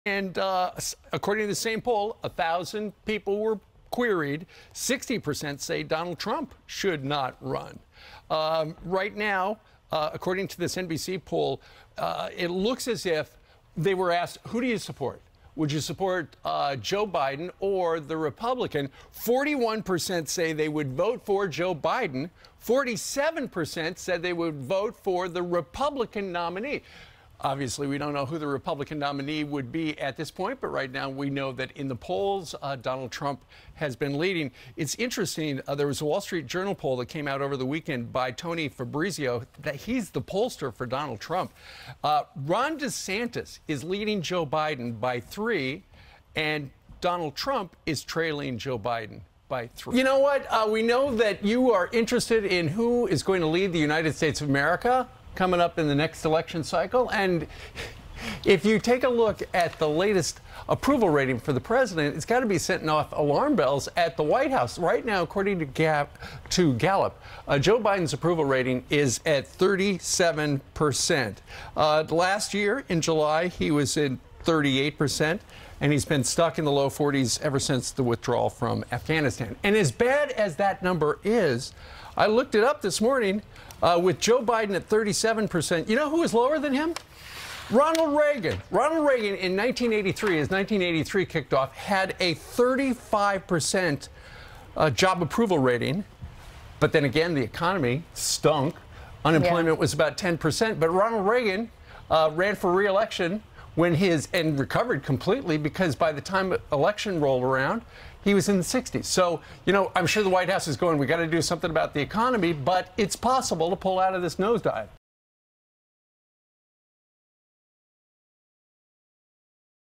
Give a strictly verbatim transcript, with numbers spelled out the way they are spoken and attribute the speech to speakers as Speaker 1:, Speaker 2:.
Speaker 1: And uh, according to the same poll, a thousand people were queried. sixty percent say Donald Trump should not run. Um, right now, uh, according to this N B C poll, uh, it looks as if they were asked, who do you support? Would you support uh, Joe Biden or the Republican? forty-one percent say they would vote for Joe Biden. forty-seven percent said they would vote for the Republican nominee. Obviously, we don't know who the Republican nominee would be at this point, but right now we know that in the polls, uh, Donald Trump has been leading. It's interesting. Uh, there was a Wall Street Journal poll that came out over the weekend by Tony Fabrizio that he's the pollster for Donald Trump. Uh, Ron DeSantis is leading Joe Biden by three, and Donald Trump is trailing Joe Biden by three. You know what? Uh, we know that you are interested in who is going to lead the United States of America coming up in the next election cycle. And if you take a look at the latest approval rating for the president, it's got to be setting off alarm bells at the White House. Right now, according to, Gap, to Gallup, uh, Joe Biden's approval rating is at thirty-seven percent. Uh, last year, in July, he was at thirty-eight percent, and he's been stuck in the low forties ever since the withdrawal from Afghanistan. And as bad as that number is, I looked it up this morning. Uh, with Joe Biden at thirty-seven percent, you know who is lower than him? Ronald Reagan. Ronald Reagan in nineteen eighty-three, as nineteen eighty-three kicked off, had a thirty-five percent uh, job approval rating. But then again, the economy stunk. Unemployment yeah. was about ten percent. But Ronald Reagan uh, ran for re-election when his, and recovered completely, because by the time election rolled around, he was in the sixties. So, you know, I'm sure the White House is going, we got to do something about the economy, but it's possible to pull out of this nosedive.